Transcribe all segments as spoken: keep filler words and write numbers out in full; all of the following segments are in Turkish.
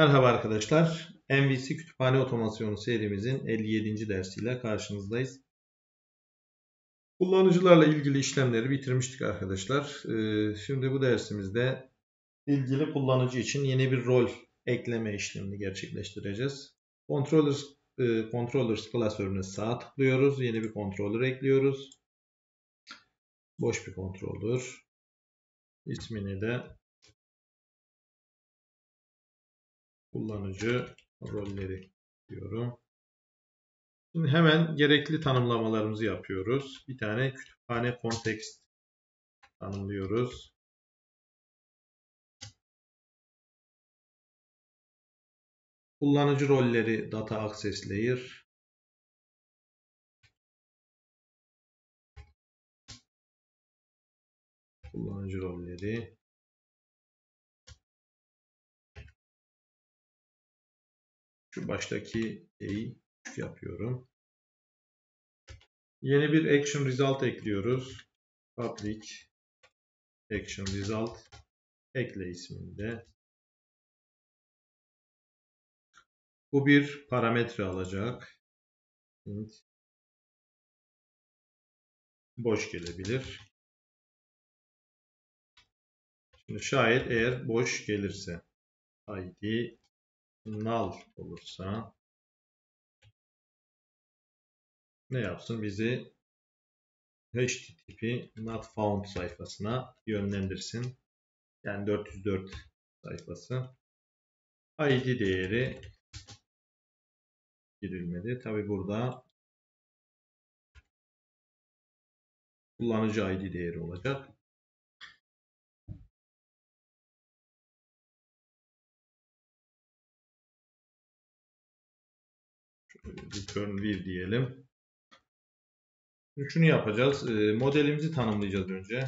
Merhaba arkadaşlar. M V C Kütüphane Otomasyonu serimizin elli yedinci dersiyle karşınızdayız. Kullanıcılarla ilgili işlemleri bitirmiştik arkadaşlar. Ee, Şimdi bu dersimizde ilgili kullanıcı için yeni bir rol ekleme işlemini gerçekleştireceğiz. Controllers, e, Controllers klasörüne sağ tıklıyoruz. Yeni bir controller ekliyoruz. Boş bir controller. İsmini de kullanıcı rolleri diyorum. Şimdi hemen gerekli tanımlamalarımızı yapıyoruz. Bir tane kütüphane context tanımlıyoruz. Kullanıcı rolleri data access layer. Kullanıcı rolleri. Şu baştaki E'yi yapıyorum. Yeni bir action result ekliyoruz. Public action result ekle isminde. Bu bir parametre alacak. Int boş gelebilir. Şimdi şayet eğer boş gelirse I D null olursa ne yapsın? Bizi H T T P not found sayfasına yönlendirsin. Yani dört yüz dört sayfası. I D değeri girilmedi. Tabi burada kullanıcı I D değeri olacak. Return bir diyelim. Şunu yapacağız. Modelimizi tanımlayacağız önce.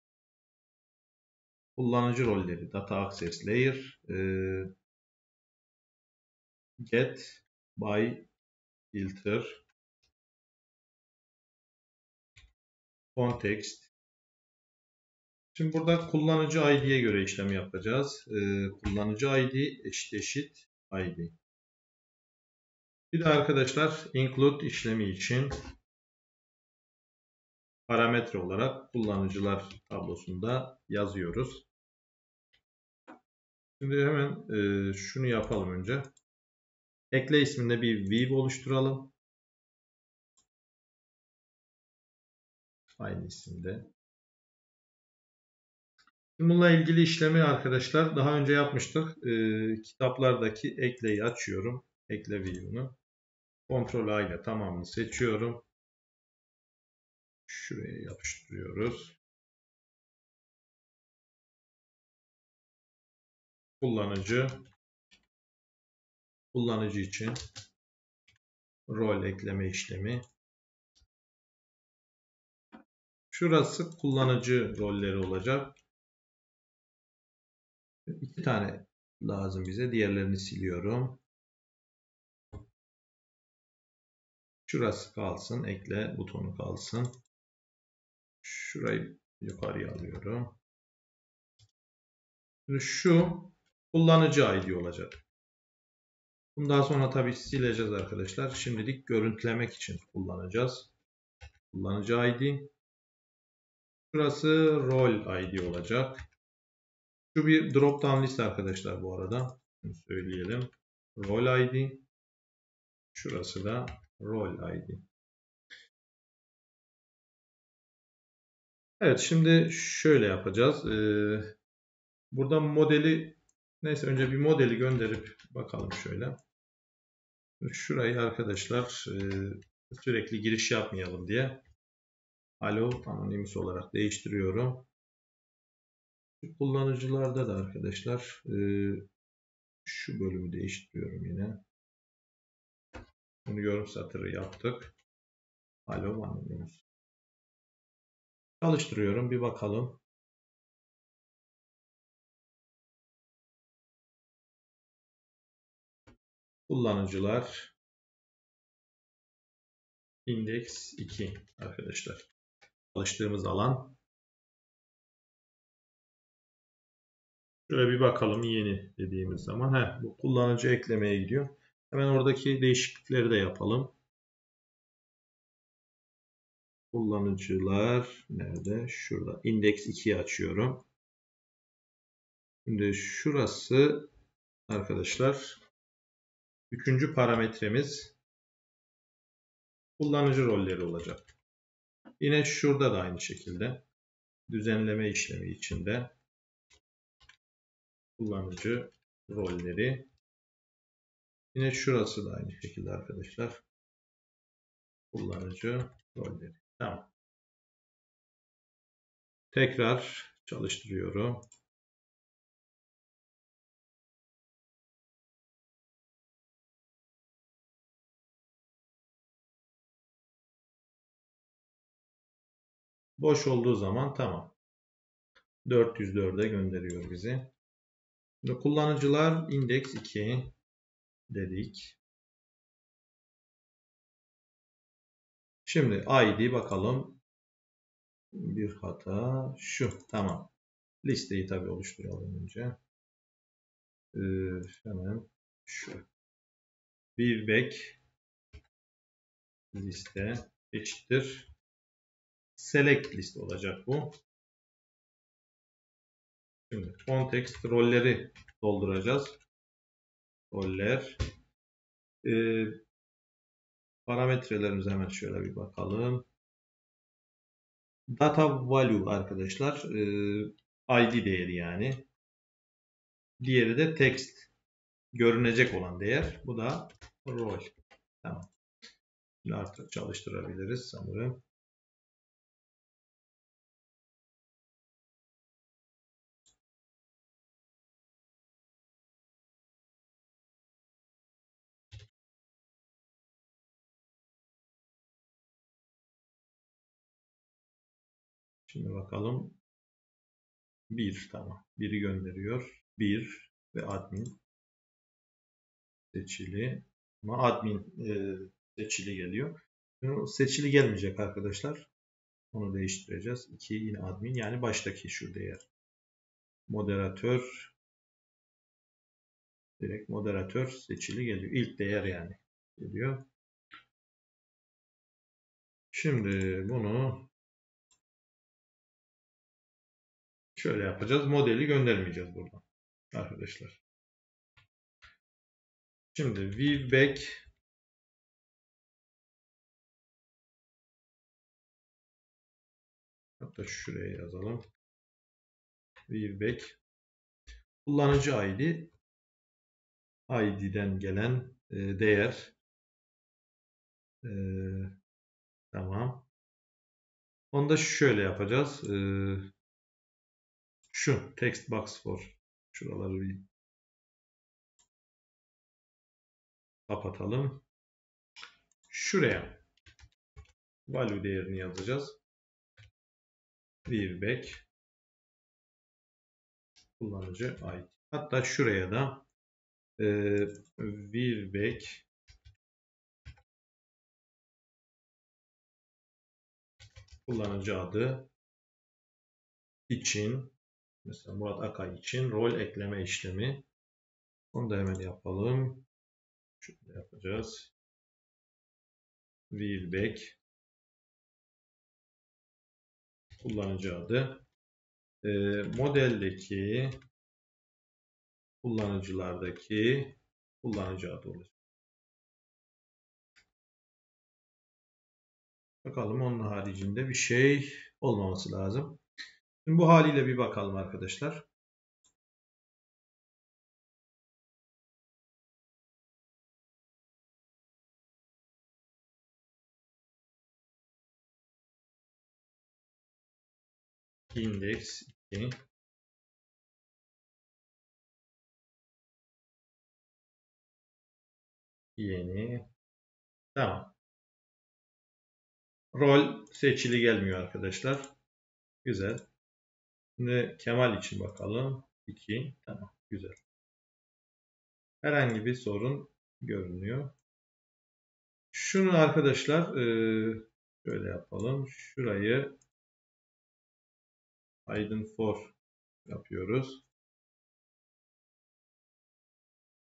Kullanıcı rolleri data access layer get by filter context. Şimdi burada kullanıcı I D'ye göre işlem yapacağız. Kullanıcı I D eşit eşit I D. Bir de arkadaşlar include işlemi için parametre olarak kullanıcılar tablosunda yazıyoruz. Şimdi hemen e, şunu yapalım önce. Ekle isminde bir view oluşturalım. Aynı isimde. Bununla ilgili işlemi arkadaşlar daha önce yapmıştık. E, kitaplardaki ekleyi açıyorum. Ekle view'unu. Ctrl A ile tamamını seçiyorum. Şuraya yapıştırıyoruz. Kullanıcı kullanıcı için rol ekleme işlemi. Şurası kullanıcı rolleri olacak. İki tane lazım bize. Diğerlerini siliyorum. Şurası kalsın. Ekle butonu kalsın. Şurayı yukarıya alıyorum. Şimdi şu kullanıcı I D olacak. Bundan sonra tabii sileceğiz arkadaşlar. Şimdilik görüntülemek için kullanacağız. Kullanıcı I D. Şurası rol I D olacak. Şu bir drop down list arkadaşlar bu arada. Bunu söyleyelim. Rol I D. Şurası da rol I D. Evet, şimdi şöyle yapacağız. Ee, burada modeli neyse önce bir modeli gönderip bakalım şöyle. Şurayı arkadaşlar e, sürekli giriş yapmayalım diye Alo Anonymous olarak değiştiriyorum. Kullanıcılarda da arkadaşlar e, şu bölümü değiştiriyorum yine. Bunu yorum satırı yaptık. Alo Anonymous. Çalıştırıyorum, bir bakalım. Kullanıcılar index iki arkadaşlar. Çalıştığımız alan Şöyle bir bakalım yeni dediğimiz zaman. Heh, bu kullanıcı eklemeye gidiyor. Hemen oradaki değişiklikleri de yapalım. Kullanıcılar nerede? Şurada. index ikiyi açıyorum. Şimdi şurası arkadaşlar üçüncü parametremiz kullanıcı rolleri olacak. Yine şurada da aynı şekilde düzenleme işlemi içinde kullanıcı rolleri. Yine şurası da aynı şekilde arkadaşlar. Kullanıcı rolleri. Tamam. Tekrar çalıştırıyorum. Boş olduğu zaman tamam. dört yüz dörde gönderiyor bizi. Şimdi kullanıcılar index iki dedik. Şimdi I D bakalım. Bir hata şu. Tamam. Listeyi tabii oluşturalım önce. Ee, hemen şu. Bir back liste eşittir. Select list olacak bu. Şimdi context rolleri dolduracağız. Roller. Ee, parametrelerimize hemen şöyle bir bakalım. Data value arkadaşlar. E, I D değeri yani. Diğeri de text. Görünecek olan değer. Bu da rol. Tamam. Şimdi artık çalıştırabiliriz sanırım. Şimdi bakalım. bir tamam. biri gönderiyor. bir ve admin seçili. Ama admin e, seçili geliyor. Seçili gelmeyecek arkadaşlar. Onu değiştireceğiz. iki yine admin yani baştaki şu değer. Moderatör direkt moderatör seçili geliyor. İlk değer yani geliyor. Şimdi bunu şöyle yapacağız. Modeli göndermeyeceğiz buradan arkadaşlar. Şimdi viewback hatta şuraya yazalım. Viewback kullanıcı I D I D'den gelen e, değer e, tamam. Onu da şöyle yapacağız. E, şu text box for şuraları bir kapatalım. Şuraya value değerini yazacağız. Viewback kullanıcı I D. Hatta şuraya da e, viewback kullanıcı adı için mesela Murat Akay için rol ekleme işlemi. Onu da hemen yapalım. Şöyle yapacağız. Viewback kullanıcı adı. E, modeldeki kullanıcılardaki kullanıcı adı olacak. Bakalım onun haricinde bir şey olmaması lazım. Şimdi bu haliyle bir bakalım arkadaşlar. Index iki yeni tamam. Rol seçili gelmiyor arkadaşlar. Güzel. Şimdi Kemal için bakalım. iki tamam. Güzel. Herhangi bir sorun görünüyor. Şunu arkadaşlar şöyle yapalım. Şurayı hidden for yapıyoruz.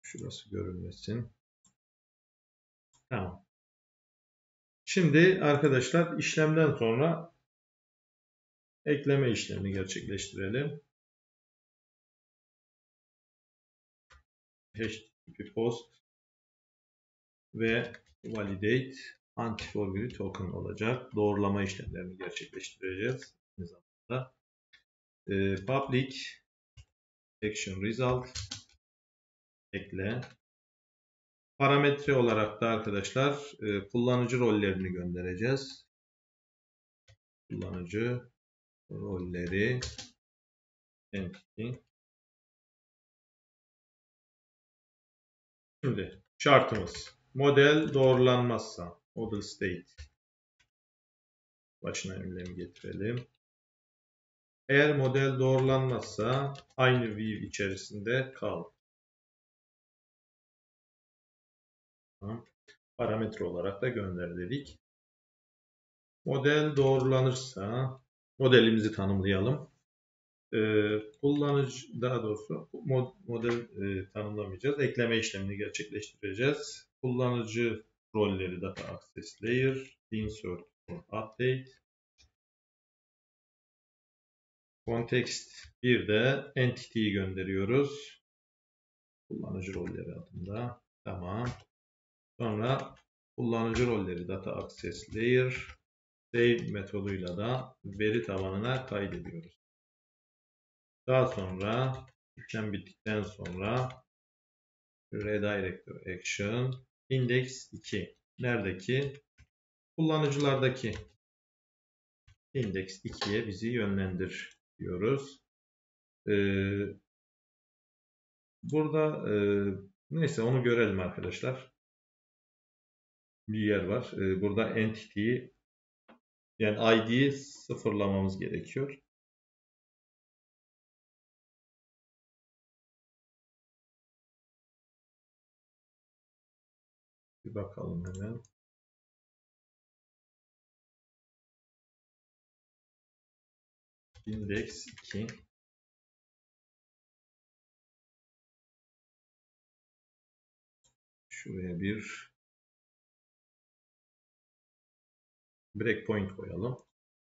Şurası görünmesin. Tamam. Şimdi arkadaşlar işlemden sonra ekleme işlemini gerçekleştirelim. H T T P post ve validate anti-forgery token olacak. Doğrulama işlemlerini gerçekleştireceğiz. Aynı zamanda e, public action result ekle. Parametre olarak da arkadaşlar e, kullanıcı rollerini göndereceğiz. Kullanıcı rolleri entity. Şimdi şartımız model doğrulanmazsa model state başına emblemi getirelim. Eğer model doğrulanmazsa aynı view içerisinde kal. Tamam. Parametre olarak da gönder dedik. Model doğrulanırsa modelimizi tanımlayalım. Ee, kullanıcı daha doğrusu mod, model e, tanımlamayacağız. Ekleme işlemini gerçekleştireceğiz. Kullanıcı rolleri data access layer, insert or update. Context bir de entity'yi gönderiyoruz. Kullanıcı rolleri adında. Tamam. Sonra kullanıcı rolleri data access layer save metoduyla da veri tabanına kaydediyoruz. Daha sonra işlem bittikten sonra redirector action index iki neredeki? Kullanıcılardaki index ikiye bizi yönlendir diyoruz. Ee, burada e, neyse onu görelim arkadaşlar. Bir yer var. Ee, burada entity'yi yani I D'yi sıfırlamamız gerekiyor. Bir bakalım hemen. Index iki. Şuraya bir breakpoint koyalım.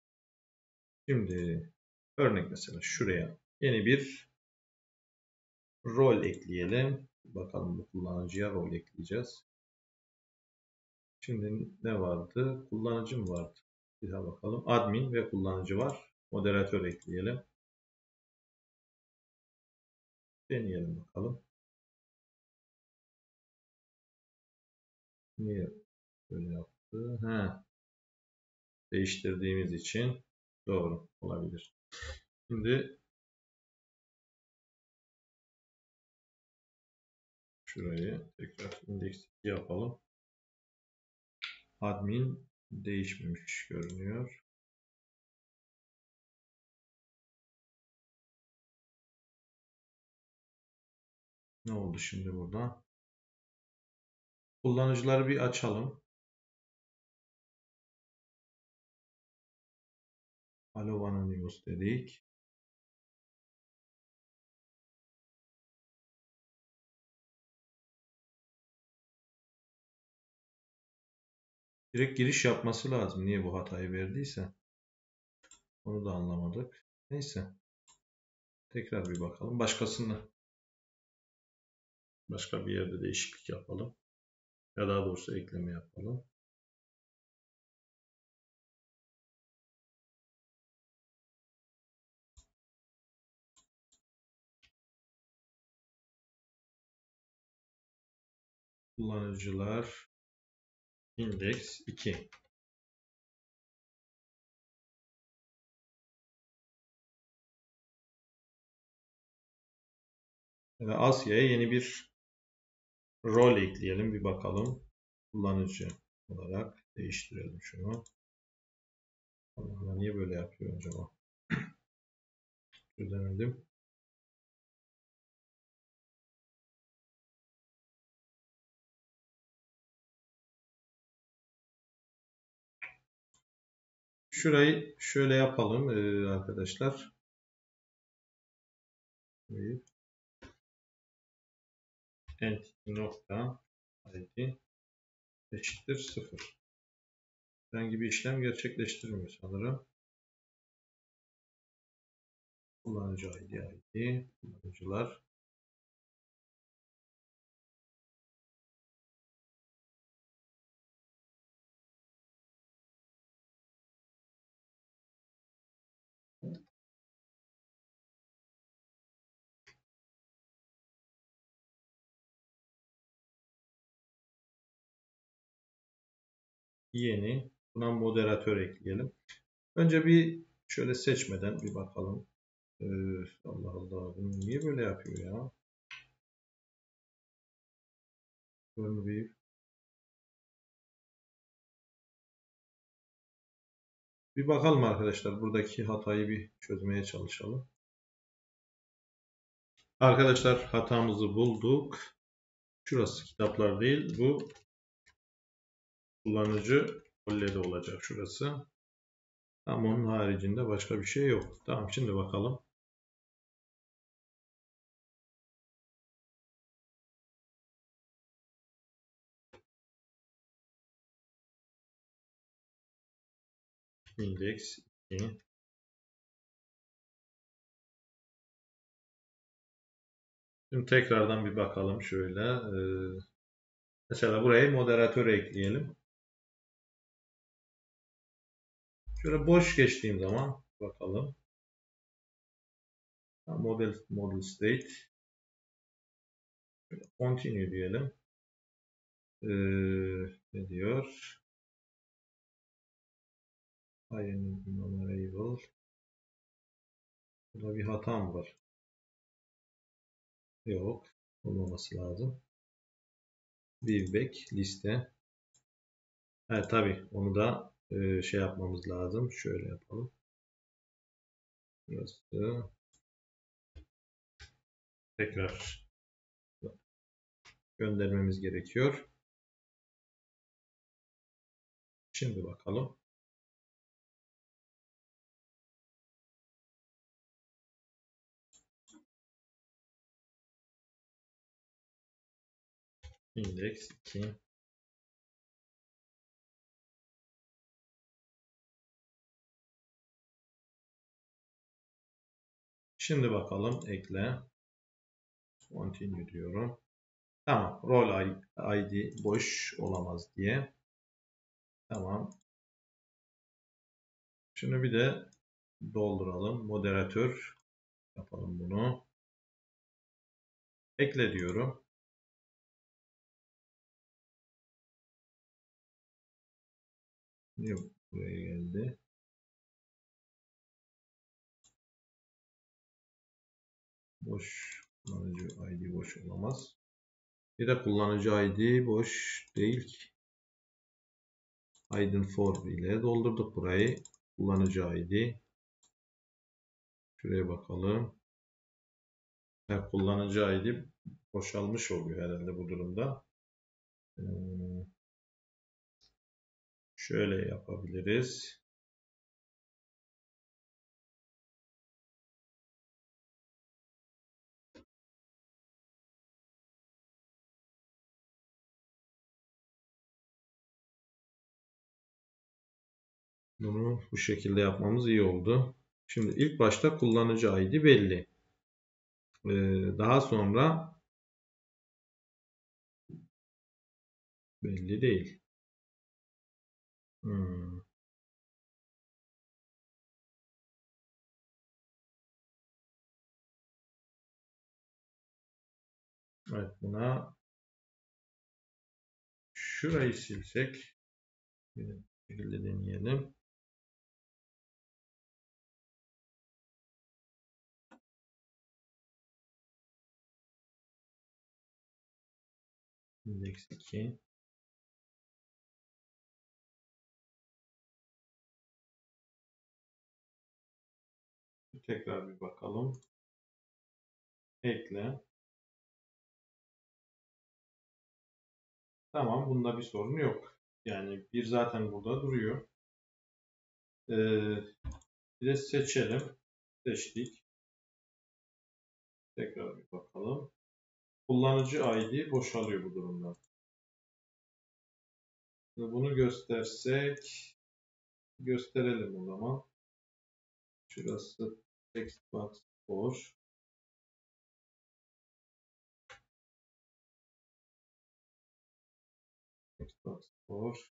Şimdi örnek mesela şuraya yeni bir rol ekleyelim. Bakalım bu kullanıcıya rol ekleyeceğiz. Şimdi ne vardı? Kullanıcı mı vardı? Bir daha bakalım. Admin ve kullanıcı var. Moderatör ekleyelim. Deneyelim bakalım. Niye böyle yaptı? He. Değiştirdiğimiz için doğru olabilir. Şimdi şurayı tekrar index yapalım. Admin değişmemiş görünüyor. Ne oldu şimdi burada? Kullanıcıları bir açalım. Allo Anonymous dedik. Direkt giriş yapması lazım. Niye bu hatayı verdiyse. Onu da anlamadık. Neyse. Tekrar bir bakalım. Başkasını başka bir yerde değişiklik yapalım. Ya daha doğrusu ekleme yapalım. Kullanıcılar index iki. Ve Asya'ya yeni bir rol ekleyelim. Bir bakalım. Kullanıcı olarak değiştirelim şunu. Allah niye böyle yapıyor acaba? Çözemedim. Şurayı şöyle yapalım arkadaşlar. entity nokta id eşittir sıfır. Herhangi bir işlem gerçekleştirmiyor sanırım. Kullanıcı id, id, kullanıcılar. Yeni. Buna moderatör ekleyelim. Önce bir şöyle seçmeden bir bakalım. Ee, Allah Allah. Bunu niye böyle yapıyor ya? Böyle bir Bir bakalım arkadaşlar. Buradaki hatayı bir çözmeye çalışalım. Arkadaşlar hatamızı bulduk. Şurası kitaplar değil. Bu kullanıcı rollleri olacak şurası. Ama onun haricinde başka bir şey yok. Tamam, şimdi bakalım. Index iki. Şimdi tekrardan bir bakalım şöyle. Ee, mesela buraya moderatör ekleyelim. Şöyle boş geçtiğim zaman bakalım. Model, model state. Continue diyelim. Ee, ne diyor? INnumerable. Burada bir hatam var. Yok. Olmaması lazım. Viewback liste. Evet, tabii onu da e, şey yapmamız lazım. Şöyle yapalım. Burası. Tekrar göndermemiz gerekiyor. Şimdi bakalım. Index iki. Şimdi bakalım, ekle. Continue diyorum. Tamam. Rol I D boş olamaz diye. Tamam. Şunu bir de dolduralım. Moderatör yapalım bunu. Ekle diyorum. Niye buraya geldi? Boş kullanıcı I D boş olamaz. Bir de kullanıcı I D boş değil ki. Hidden for ile doldurduk burayı. Kullanıcı I D. Şuraya bakalım. Yani kullanıcı I D boşalmış oluyor herhalde bu durumda. Ee, şöyle yapabiliriz. Bunu bu şekilde yapmamız iyi oldu. Şimdi ilk başta kullanıcı I D belli. Ee, daha sonra belli değil. Hmm. Evet, buna şurayı silsek bir şekilde deneyelim. Index iki. Tekrar bir bakalım. Ekle. Tamam, bunda bir sorun yok. Yani bir zaten burada duruyor. Ee, bir de seçelim. Seçtik. Tekrar bir bakalım. kullanıcı I D boşalıyor bu durumda. Bunu göstersek gösterelim o zaman. Şurası text box boş. Text box boş.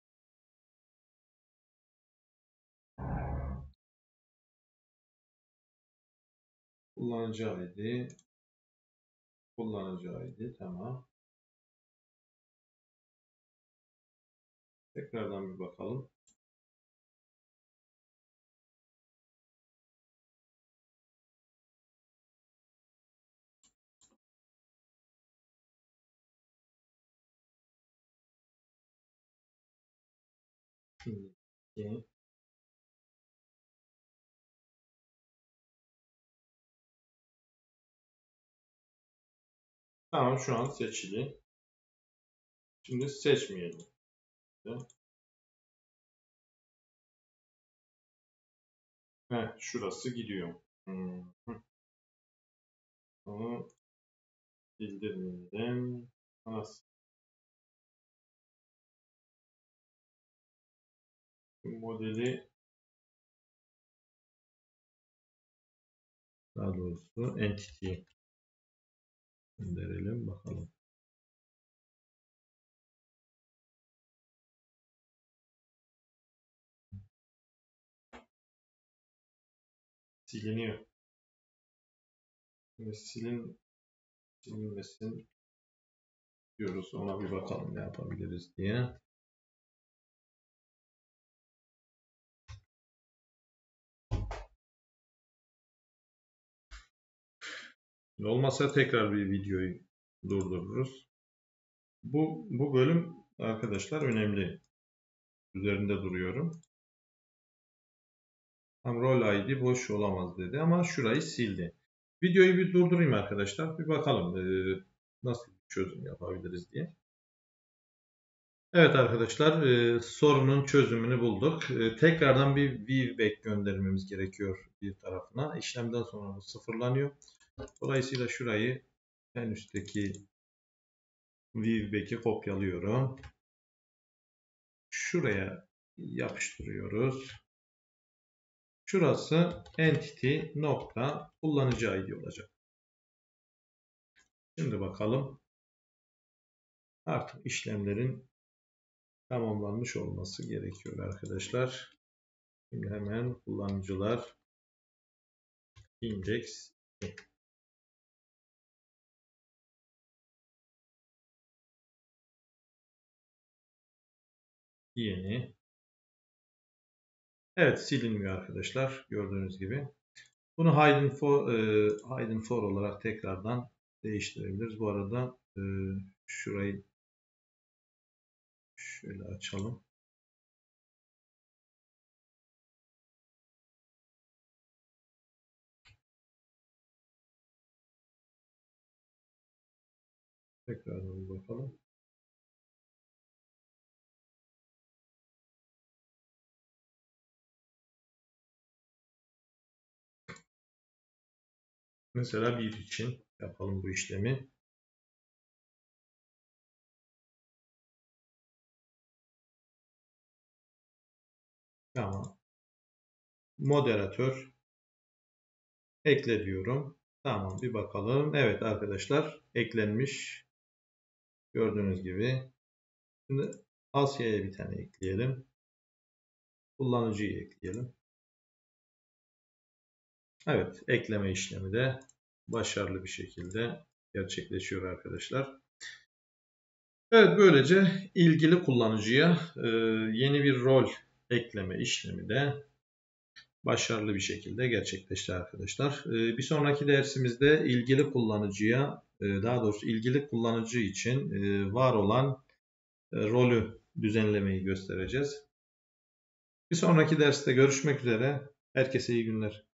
Kullanıcı I D. Kullanıcı I D. Tamam. Tekrardan bir bakalım. Şimdi tamam, şu an seçili. Şimdi seçmeyelim. Heh, şurası gidiyor. Hmm. Onu bildirmeyelim. Nasıl? Modeli, daha doğrusu entity gönderelim bakalım. Siliniyor. Şimdi silin silinmesin diyoruz. Ona bir bakalım ne yapabiliriz diye. Olmazsa tekrar bir videoyu durdururuz. Bu, bu bölüm arkadaşlar önemli. Üzerinde duruyorum. Tam rol I D boş olamaz dedi ama şurayı sildi. Videoyu bir durdurayım arkadaşlar. Bir bakalım e, nasıl bir çözüm yapabiliriz diye. Evet arkadaşlar, e, sorunun çözümünü bulduk. E, tekrardan bir viewback göndermemiz gerekiyor bir tarafına. İşlemden sonra bu sıfırlanıyor. Dolayısıyla şurayı en üstteki viewback'i kopyalıyorum. Şuraya yapıştırıyoruz. Şurası entity nokta kullanıcı I D olacak. Şimdi bakalım. Artık işlemlerin tamamlanmış olması gerekiyor arkadaşlar. Şimdi hemen kullanıcılar index yeni. Evet, silinmiyor arkadaşlar gördüğünüz gibi. Bunu hidden for, e, hidden for olarak tekrardan değiştirebiliriz. Bu arada e, şurayı şöyle açalım. Tekrardan bakalım. Mesela bir için yapalım bu işlemi. Tamam. Moderatör ekle diyorum. Tamam, bir bakalım. Evet arkadaşlar, eklenmiş. Gördüğünüz gibi. Şimdi Asya'ya bir tane ekleyelim. Kullanıcıyı ekleyelim. Evet, ekleme işlemi de başarılı bir şekilde gerçekleşiyor arkadaşlar. Evet, böylece ilgili kullanıcıya e, yeni bir rol ekleme işlemi de başarılı bir şekilde gerçekleşti arkadaşlar. E, bir sonraki dersimizde ilgili kullanıcıya, e, daha doğrusu ilgili kullanıcı için e, var olan e, rolü düzenlemeyi göstereceğiz. Bir sonraki derste görüşmek üzere. Herkese iyi günler.